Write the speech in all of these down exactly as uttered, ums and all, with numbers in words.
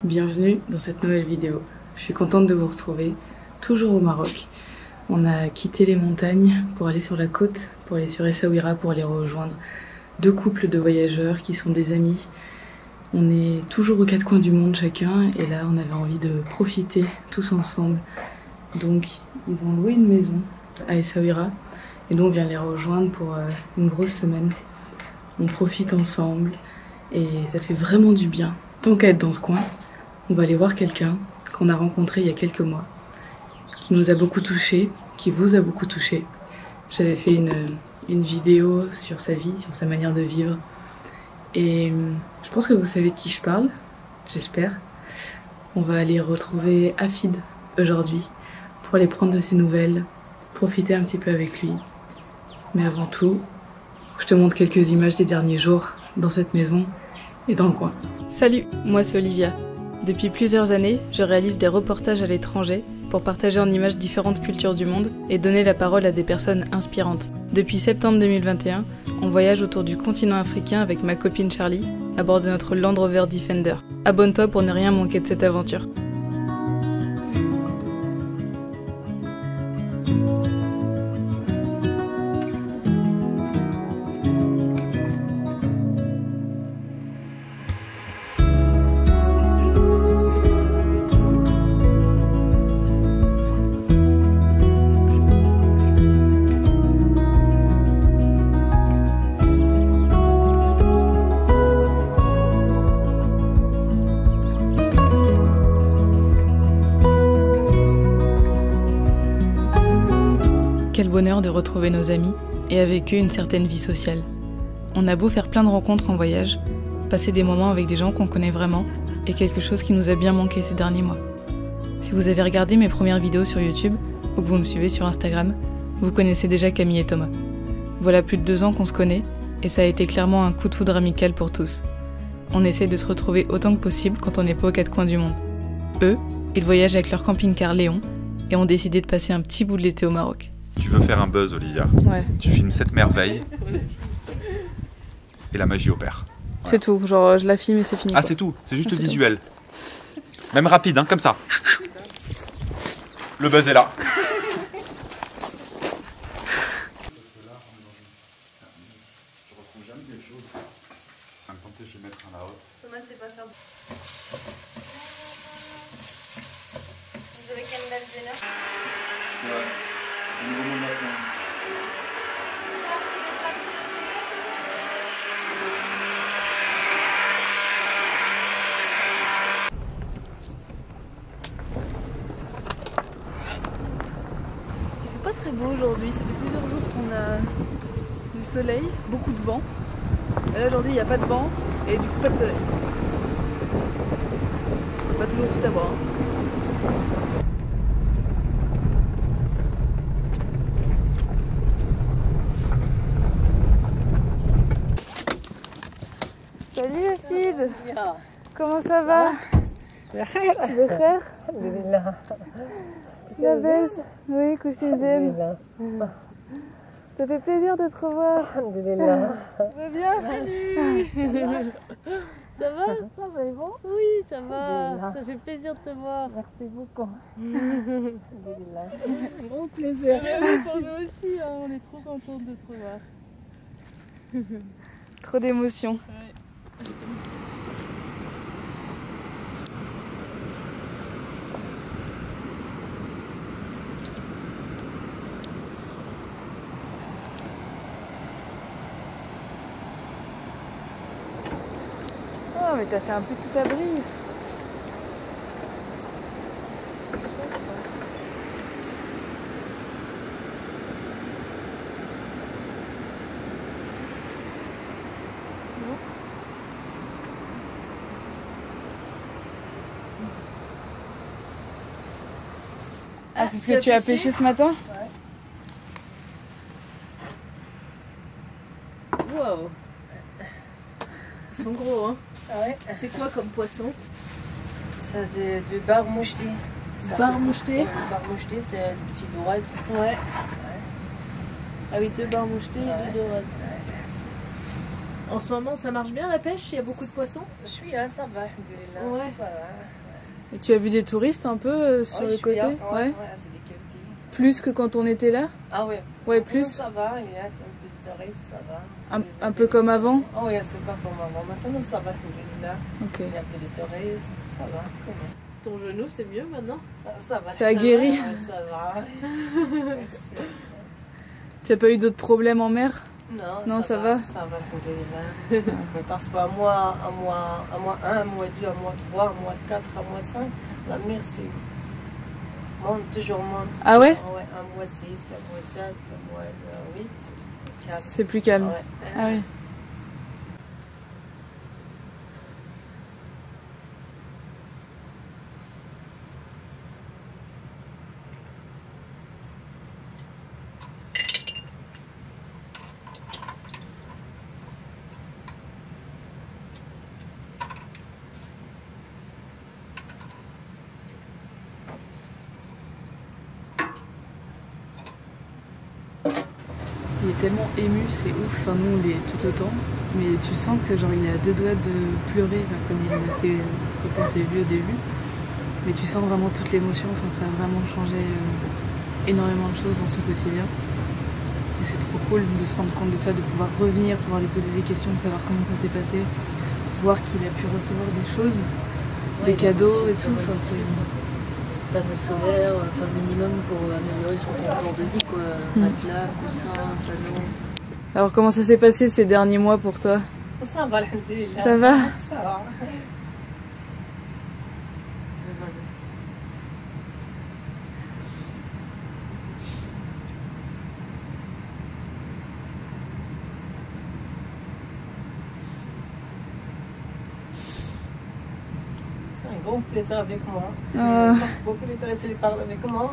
Bienvenue dans cette nouvelle vidéo. Je suis contente de vous retrouver, toujours au Maroc. On a quitté les montagnes pour aller sur la côte, pour aller sur Essaouira, pour aller rejoindre deux couples de voyageurs qui sont des amis. On est toujours aux quatre coins du monde chacun, et là on avait envie de profiter tous ensemble. Donc ils ont loué une maison à Essaouira, et nous on vient les rejoindre pour une grosse semaine. On profite ensemble, et ça fait vraiment du bien. Tant qu'à être dans ce coin, on va aller voir quelqu'un qu'on a rencontré il y a quelques mois, qui nous a beaucoup touchés, qui vous a beaucoup touché. J'avais fait une, une vidéo sur sa vie, sur sa manière de vivre. Et je pense que vous savez de qui je parle, j'espère. On va aller retrouver Hafid aujourd'hui pour aller prendre de ses nouvelles, profiter un petit peu avec lui. Mais avant tout, je te montre quelques images des derniers jours dans cette maison et dans le coin. Salut, moi c'est Olivia. Depuis plusieurs années, je réalise des reportages à l'étranger pour partager en images différentes cultures du monde et donner la parole à des personnes inspirantes. Depuis septembre deux mille vingt et un, on voyage autour du continent africain avec ma copine Charlie à bord de notre Land Rover Defender. Abonne-toi pour ne rien manquer de cette aventure. Quel bonheur de retrouver nos amis et avec eux une certaine vie sociale. On a beau faire plein de rencontres en voyage, passer des moments avec des gens qu'on connaît vraiment est quelque chose qui nous a bien manqué ces derniers mois. Si vous avez regardé mes premières vidéos sur YouTube ou que vous me suivez sur Instagram, vous connaissez déjà Camille et Thomas. Voilà plus de deux ans qu'on se connaît et ça a été clairement un coup de foudre amical pour tous. On essaie de se retrouver autant que possible quand on n'est pas aux quatre coins du monde. Eux, ils voyagent avec leur camping-car Léon et ont décidé de passer un petit bout de l'été au Maroc. Tu veux faire un buzz, Olivia? Ouais. Tu filmes cette merveille et la magie opère. Voilà. C'est tout, genre je la filme et c'est fini. Ah, c'est tout, c'est juste ah, visuel. Tout. Même rapide, hein, comme ça. Le buzz est là. Thomas, c'est pas faire. Vous avez Kendall Jenner. C'est vrai. Le nouveau monde de la semaine. Il fait pas très beau aujourd'hui, ça fait plusieurs jours qu'on a du soleil, beaucoup de vent. Et là aujourd'hui il n'y a pas de vent et du coup pas de soleil. Pas toujours tout à voir. Salut Hafid, comment ça, ça va? Bkhair. Bkhair. Alhamdulillah. La baisse. Oui, Kouchizem. Ça fait plaisir de te revoir. Alhamdulillah. Ça va bien? Salut. Ça va? Ça va, et bon? Oui, ça va. Ça fait plaisir de te voir. Merci beaucoup. Alhamdulillah. Un grand plaisir. Pour nous aussi, hein, on est trop contents de te revoir. Trop d'émotions. Ouais. Oh, mais t'as fait un petit abri. Ah, c'est ce que tu as pêché ce matin? Ouais. Wow. Ils sont gros, hein? Ah ouais. C'est quoi comme poisson? C'est du, du bar moucheté. Bar moucheté? Ouais, bar moucheté, c'est une petite dorade. Ouais. Ouais. Ah oui, deux bar moucheté ouais. et deux dorades. Ouais. En ce moment, ça marche bien la pêche? Il y a beaucoup de poissons? Je suis là, ça va. Ouais. Ça va. Et tu as vu des touristes un peu euh, sur Ouais, le je suis côté? là. Ouais, Ouais. ouais, c'est des quelques. Plus que quand on était là? Ah ouais. Ouais, Non, plus. ça va, il y a un peu de touristes, ça va. Un, Les un peu comme avant? Ah oui, c'est pas comme avant. Maintenant, ça va, là. Ok. Il y a un peu de touristes, ça va. Comment? Ton genou, c'est mieux maintenant? Ah, ça va. Ça a guéri. Ah, ça va. Merci. Tu n'as pas eu d'autres problèmes en mer? Non, Non, ça, ça va. Ça va, là. Mais parce qu'à mois, à mois, à mois un, à mois deux, à mois trois, à mois quatre, à mois cinq, la mer, c'est monte, toujours monte. Ah ouais? Ouais, à mois six, à mois sept, à mois huit, quatre. C'est plus calme. Ouais. Ah oui. Il est tellement ému, c'est ouf. Enfin, nous, on est tout autant. Mais tu sens que genre il est à deux doigts de pleurer, enfin, comme il l'a fait quand on s'est vu au début. Mais tu sens vraiment toute l'émotion. Enfin, ça a vraiment changé euh, énormément de choses dans son quotidien. Et c'est trop cool de se rendre compte de ça, de pouvoir revenir, pouvoir lui poser des questions, de savoir comment ça s'est passé, voir qu'il a pu recevoir des choses, Ouais, des cadeaux et tout. Enfin, c'est... Panneau solaire, enfin minimum pour améliorer son confort de vie, quoi. Mm. Matelas, coussin, panneau. Alors, comment ça s'est passé ces derniers mois pour toi? Ça va, alhamdoulilah. Ça va? Ça va. C'est un grand plaisir avec moi. Ah. Parce que beaucoup de touristes ils parlent avec moi.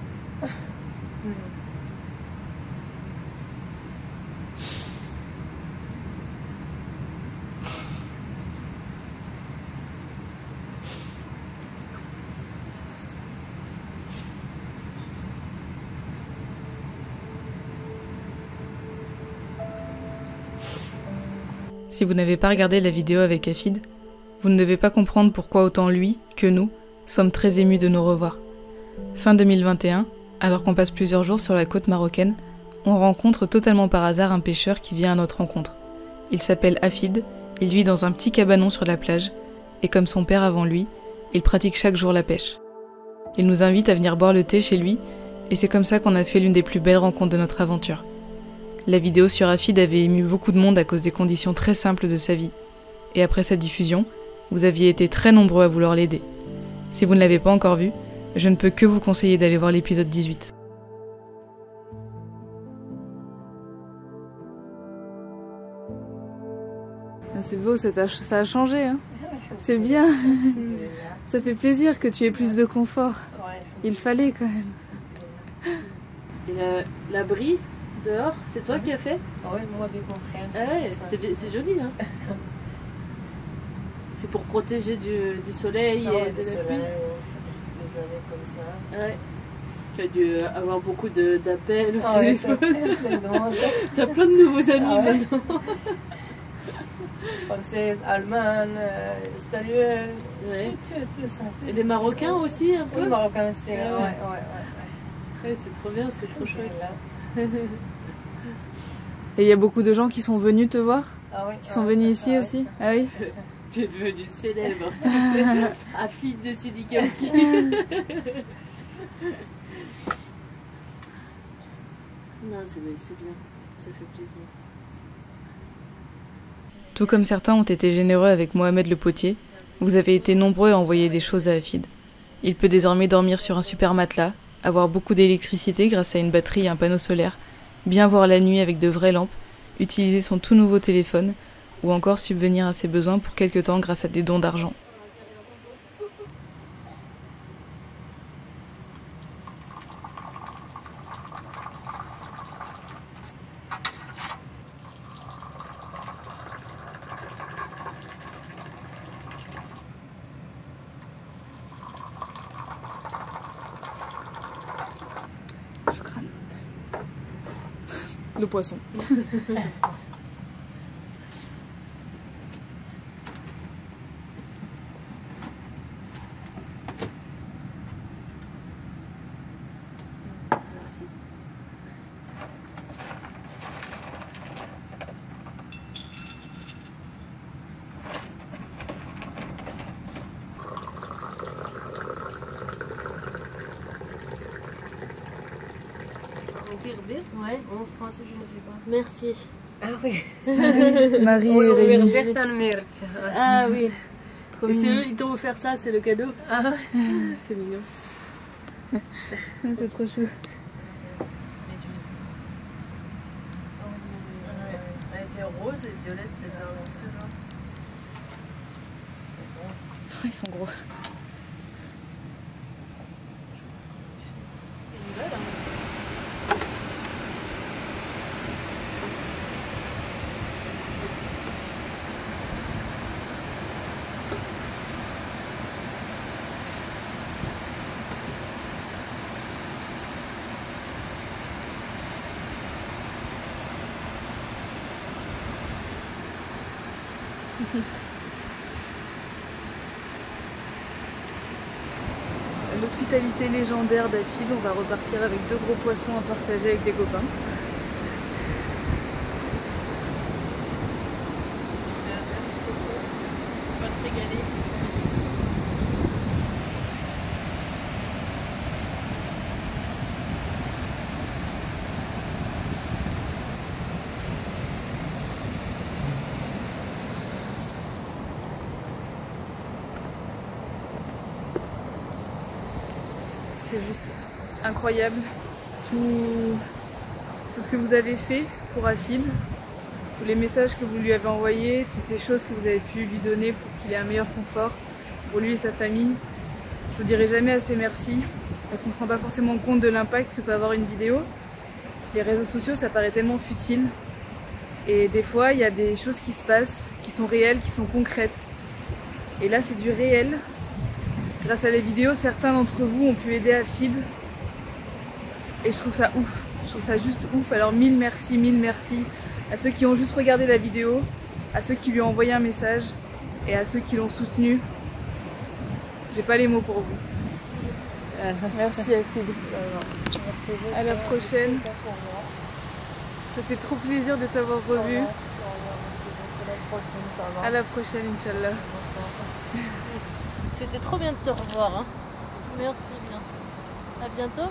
Si vous n'avez pas regardé la vidéo avec Hafid, vous ne devez pas comprendre pourquoi autant lui que nous sommes très émus de nous revoir. Fin deux mille vingt et un, alors qu'on passe plusieurs jours sur la côte marocaine, on rencontre totalement par hasard un pêcheur qui vient à notre rencontre. Il s'appelle Hafid, il vit dans un petit cabanon sur la plage, et comme son père avant lui, il pratique chaque jour la pêche. Il nous invite à venir boire le thé chez lui, et c'est comme ça qu'on a fait l'une des plus belles rencontres de notre aventure. La vidéo sur Hafid avait ému beaucoup de monde à cause des conditions très simples de sa vie. Et après sa diffusion, vous aviez été très nombreux à vouloir l'aider. Si vous ne l'avez pas encore vu, je ne peux que vous conseiller d'aller voir l'épisode dix-huit. Ah, c'est beau, ça a, ça a changé. Hein. C'est bien. Ça fait plaisir que tu aies plus de confort. Ouais. Il fallait quand même. Et la- l'abri dehors, c'est toi qui as fait? Ouais, moi avec mon frère. Ah ouais, Ça. c'est c'est joli, hein. C'est pour protéger du, du soleil Ah ouais, et de des la soleils, pluie. des années comme ça. Ouais. Tu as dû avoir beaucoup de- d'appels au Ah ouais, ça téléphone. plein de monde. T'as plein de nouveaux amis Ah ouais. maintenant. Française, allemande, euh, espagnole, Ouais. tout, tout, tout ça. tout, Et les tout, Marocains tout. aussi un Oui, peu? les Marocains aussi, ouais, Ah ouais, ouais. ouais. Ouais, c'est trop bien, c'est trop chouette. Là. Et il y a beaucoup de gens qui sont venus te voir? Ah ouais, Qui sont ouais, venus ah ici ouais. aussi? Ah oui? Tu es devenu célèbre. Tu es Hafid de Silikaki. Non, c'est c'est bien. Ça fait plaisir. Tout comme certains ont été généreux avec Mohamed le potier, vous avez été nombreux à envoyer des choses à Hafid. Il peut désormais dormir sur un super matelas, avoir beaucoup d'électricité grâce à une batterie et un panneau solaire, bien voir la nuit avec de vraies lampes, utiliser son tout nouveau téléphone, ou encore subvenir à ses besoins pour quelque temps grâce à des dons d'argent. Le poisson. berbère. Ouais. En français, je ne sais pas. Merci. Ah oui. Marie Oui, et oui, Rémi. Bertan Mert. Ah oui. Trop Et c'est mignon. eux, ils t'ont offert ça, c'est le cadeau. Ah, C'est mignon. C'est trop chou. méduse. Elle était rose et violette, c'était un seul. Ils sont gros. L'hospitalité légendaire d'Afid, on va repartir avec deux gros poissons à partager avec les copains. Merci beaucoup. On va se régaler. C'est juste incroyable tout, tout ce que vous avez fait pour Afid, tous les messages que vous lui avez envoyés, toutes les choses que vous avez pu lui donner pour qu'il ait un meilleur confort pour lui et sa famille. Je vous dirai jamais assez merci parce qu'on ne se rend pas forcément compte de l'impact que peut avoir une vidéo. Les réseaux sociaux, ça paraît tellement futile et des fois il y a des choses qui se passent, qui sont réelles, qui sont concrètes. Et là c'est du réel. Grâce à les vidéos, certains d'entre vous ont pu aider Afid et je trouve ça ouf, je trouve ça juste ouf. Alors mille merci, mille merci à ceux qui ont juste regardé la vidéo, à ceux qui lui ont envoyé un message et à ceux qui l'ont soutenu. J'ai pas les mots pour vous. Merci Afid. À la prochaine. Ça fait trop plaisir de t'avoir revu. À la prochaine, Inch'Allah. C'était trop bien de te revoir. Hein. Merci bien. À bientôt.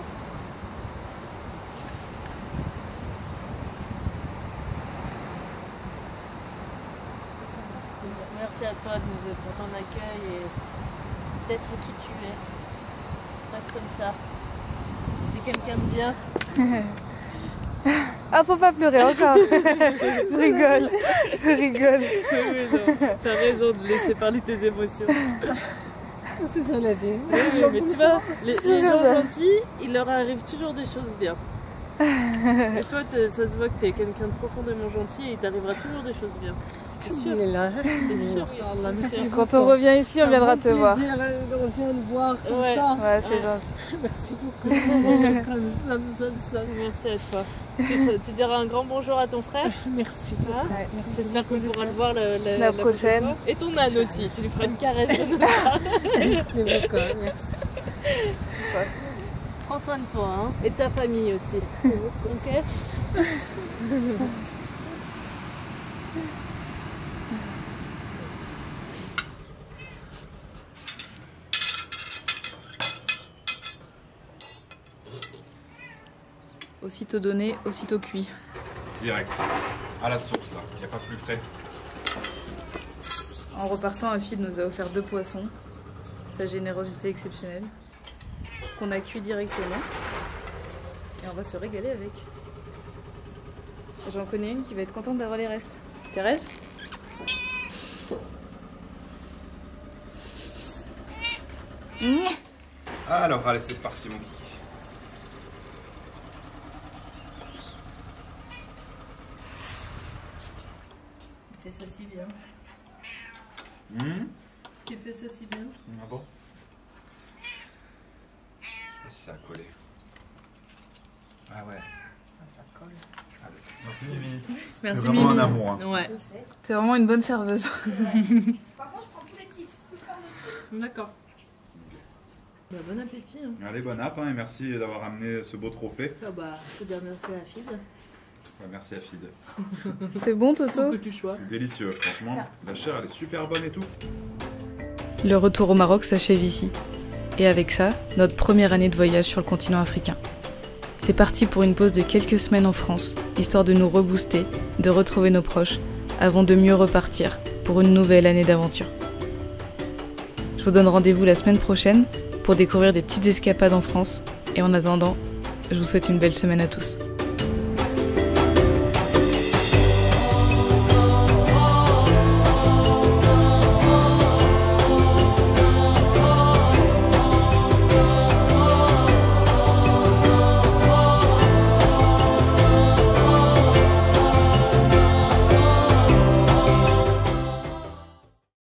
Merci à toi de nous, pour ton accueil et d'être qui tu es. Reste comme ça. T'es quelqu'un de bien. Ah, faut pas pleurer encore. Je rigole, je rigole. Oui, non. T'as raison de laisser parler tes émotions. C'est ça la vie. Oui, oui, mais tu vois, les, les gens gentils, il leur arrive toujours des choses bien. Et toi, ça se voit que tu es quelqu'un de profondément gentil et il t'arrivera toujours des choses bien. C'est sûr. C'est sûr. Merci. Quand on revient ici, on viendra te voir. plaisir de revenir te voir comme Ouais. ça. Ouais, c'est gentil. Merci beaucoup. Comme ça, comme ça, comme ça. Merci à toi. Tu, tu diras un grand bonjour à ton frère. Merci Hein beaucoup. Ouais. J'espère qu'on pourra le voir la, la, La prochaine. fois. Et ton âne aussi. Tu lui feras une caresse de notre part. Merci beaucoup. Merci. Prends soin de toi hein. Et de ta famille aussi. Ok. Aussitôt donné, aussitôt cuit. Direct. À la source, là. Il n'y a pas plus frais. En repartant, Afid nous a offert deux poissons. Sa générosité exceptionnelle. Qu'on a cuit directement. Et on va se régaler avec. J'en connais une qui va être contente d'avoir les restes. Thérèse ? Alors, allez, c'est parti, mon kiki. Tu fais ça si bien. Mmh. Tu fais ça si bien. Ah bon? Je sais pas si ça a collé. Ah ouais. Ça colle. Allez. Merci Mimi. Merci C'est vraiment Mimi. un amour. Hein. Ouais. T'es vraiment une bonne serveuse. Par contre, je prends tous les tips, tout forme de D'accord. Bah, bon appétit. Hein. Allez, bon app, hein, et merci d'avoir amené ce beau trophée. Ah bah, je peux dire merci à Afid. Ouais, merci à Fid. C'est bon, Toto ? Que tu sois. C'est délicieux, franchement. La chair, elle est super bonne et tout. Le retour au Maroc s'achève ici. Et avec ça, notre première année de voyage sur le continent africain. C'est parti pour une pause de quelques semaines en France, histoire de nous rebooster, de retrouver nos proches, avant de mieux repartir pour une nouvelle année d'aventure. Je vous donne rendez-vous la semaine prochaine pour découvrir des petites escapades en France, et en attendant, je vous souhaite une belle semaine à tous.